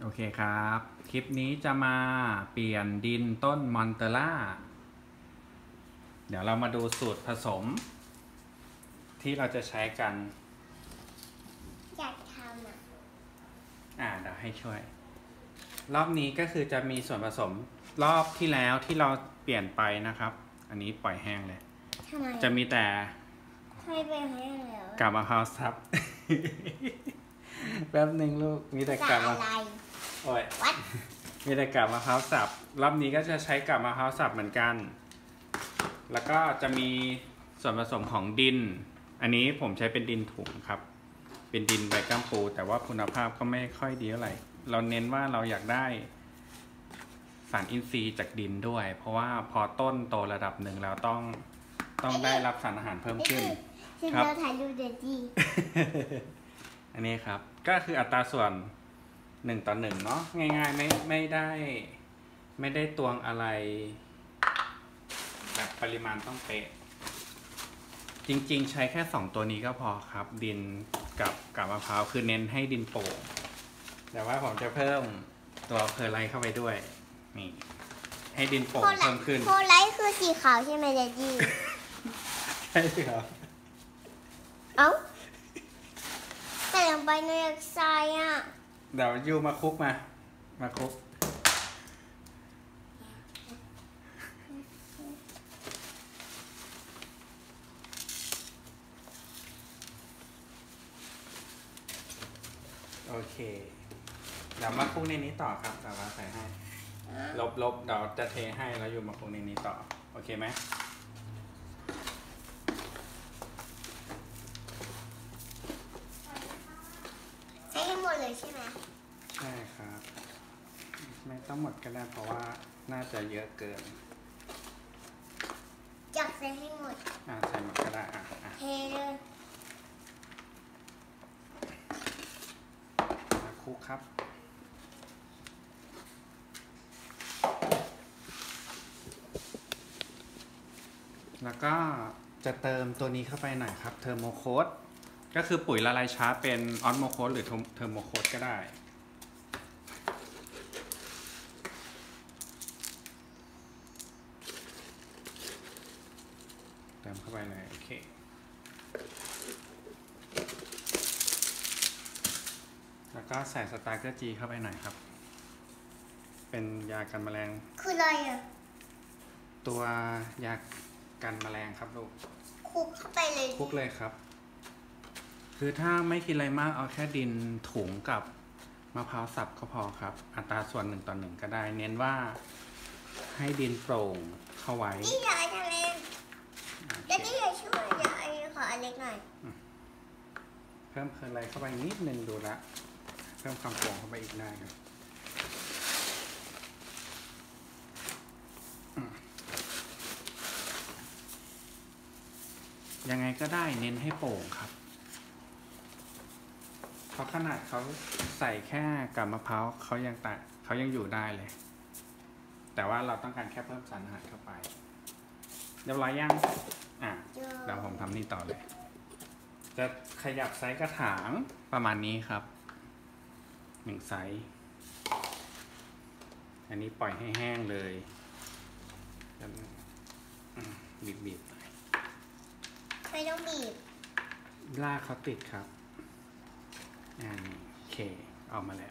อเคครับคลิปนี้จะมาเปลี่ยนดินต้นมอนเตล่าเดี๋ยวเรามาดูสูตรผสมที่เราจะใช้กันอยากทำเดี๋ยวให้ช่วยรอบนี้ก็คือจะมีส่วนผสมรอบที่แล้วที่เราเปลี่ยนไปนะครับอันนี้ปล่อยแห้งเลยจะมีแต่ให้ไปให้แล้วกาบมะพร้าวซับ แป๊บหนึ่งลูกมีแต่กาบมะพร้าวโอ้ยมีแต่กาบมะพร้าวสับรอบนี้ก็จะใช้กาบมะพร้าวสับเหมือนกันแล้วก็จะมีส่วนผสมของดินอันนี้ผมใช้เป็นดินถุงครับเป็นดินใบกัมปูแต่ว่าคุณภาพก็ไม่ค่อยดีเท่าไหร่เราเน้นว่าเราอยากได้สารอินทรีย์จากดินด้วยเพราะว่าพอต้นโตระดับหนึ่งแล้วต้องได้รับสารอาหารเพิ่มขึ้นครับเราถ่ายรูปเดจีอันนี้ครับก็คืออัตราส่วน1:1เนาะง่ายๆไม่ได้ตวงอะไรแบบปริมาณต้องเป๊ะจริงๆใช้แค่2ตัวนี้ก็พอครับดินกับมะพร้าวคือเน้นให้ดินโป่งแต่ว่าผมจะเพิ่มตัวเพอร์ไลท์เข้าไปด้วยนี่ให้ดินโป่งเพิ่มขึ้นเพอร์ไลท์คือสีขาวใช่ไหมเดจีใช่ครับเอ้าแต่ลงไปในทรายเดี๋ยวยูมาคุกมาคุกโอเคเดี๋ยวมาคุกในนี้ต่อครับแต่ว่าใส่ให้ลบเดี๋ยวจะเทให้แล้วยูมาคุกในนี้ต่อโอเคไหมใช้ให้หมดเลยใช่ไหมใช่ครับไม่ต้องหมดก็ได้เพราะว่าน่าจะเยอะเกินจับใส่ให้หมดใส่หมดก็ได้เทเลยคุกครับแล้วก็จะเติมตัวนี้เข้าไปหน่อยครับเทอร์โมโค้ดก็คือปุ๋ยละลายช้าเป็นออสโมโค้ดหรือเทอร์โมโค้ดก็ได้เติมเข้าไปเลยโอเคแล้วก็ใส่สตาร์เกอร์จีเข้าไปหน่อยครับเป็นยากันแมลงคืออะไรตัวยากันแมลงครับลูกคลุกเข้าไปเลยคลุกเลยครับคือถ้าไม่กินอะไรมากเอาแค่ดินถุงกับมะพร้าวสับก็พอครับอัตราส่วน1:1ก็ได้เน้นว่าให้ดินโปร่งเข้าไว้นี่ยายทำเองแล้วนี่ยายช่วยยายขออันเล็กหน่อยเพิ่มอะไรเข้าไปนิดนึงดูละเพิ่มความโปร่งเข้าไปอีกได้ครับยังไงก็ได้เน้นให้โป่งครับเพราะขนาดเขาใส่แค่กับมะพร้าวเขายังอยู่ได้เลยแต่ว่าเราต้องการแค่เพิ่มสารอาหารเข้าไปเรียบร้อยยังเดี๋ยวผมทำนี่ต่อเลยจะขยับไซส์กระถางประมาณนี้ครับ1 ไซส์อันนี้ปล่อยให้แห้งเลยบีบไม่ต้องบีบลากเขาติดครับโอเคออกมาแล้ว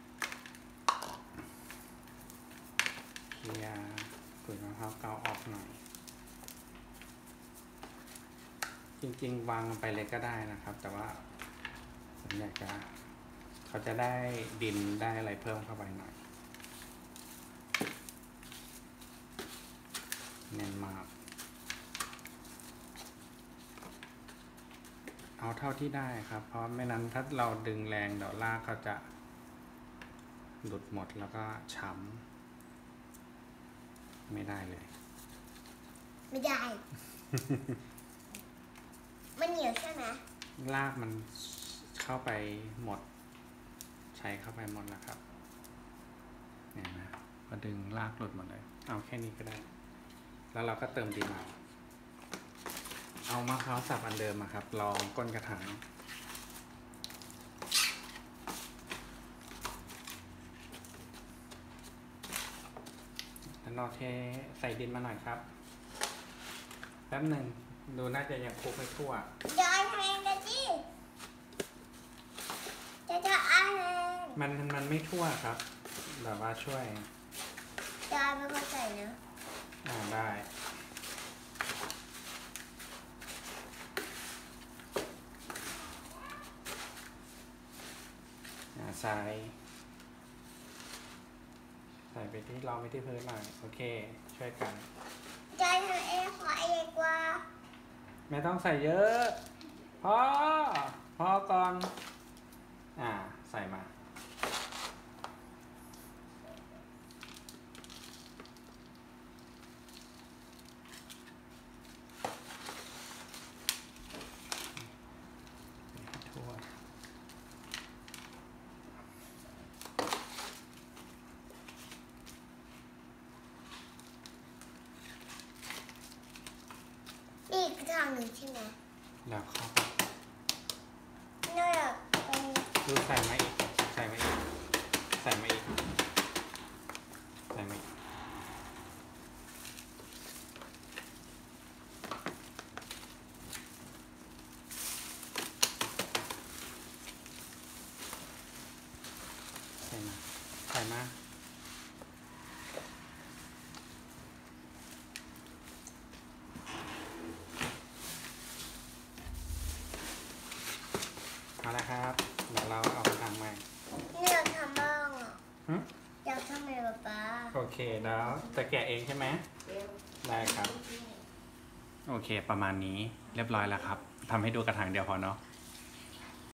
เคลียร์ปุ๋ยมะพร้าวเกาออกหน่อยจริงๆวางลงไปเลยก็ได้นะครับแต่ว่าผมอยากจะเขาจะได้ดินได้อะไรเพิ่มเข้าไปหน่อยแน่นมากเอาเท่าที่ได้ครับเพราะไม่นั้นถ้าเราดึงแรงเดี๋ยวรากเขาจะหลุดหมดแล้วก็ช้ำไม่ได้เลยไม่ได้ มันเหนียวใช่ไหมรากมันเข้าไปหมดใช้เข้าไปหมดแล้วครับเนี่ยนะพอดึงรากหลุดหมดเลยเอาแค่นี้ก็ได้แล้วเราก็เติมดินเอามะพร้าวสับอันเดิมครับรองก้นกระถางเราเทใส่ดินมาหน่อยครับแป๊บหนึ่งดูน่าจะยังคลุกไม่ทั่วจอยทำเองกันสิจะอ่านมันไม่ทั่วครับแบบว่าช่วยจอยเป็นคนใส่นะได้ใส่ไปที่รองไปที่พื้นหน่อยโอเคช่วยกันจอยทำเองขอเองกว่าไม่ต้องใส่เยอะพอก่อนใส่มาทั่วอีกทางหนึ่งใช่ไหมแล้วเข้าน่าจะเป็นดูใส่มาอีกใส่มาอีกใส่มาอีกใส่มาอีกใส่มาเอาละครับเดี๋ยวเราเอาไปทำใหม่อยากทำบ้างอ่ะหึอยากทำอะไรป๊าโอเคแล้วจะแกะเองใช่ไหมได้ครับ โอเคประมาณนี้เรียบร้อยแล้วครับทำให้ดูกระถางเดียวพอเนาะ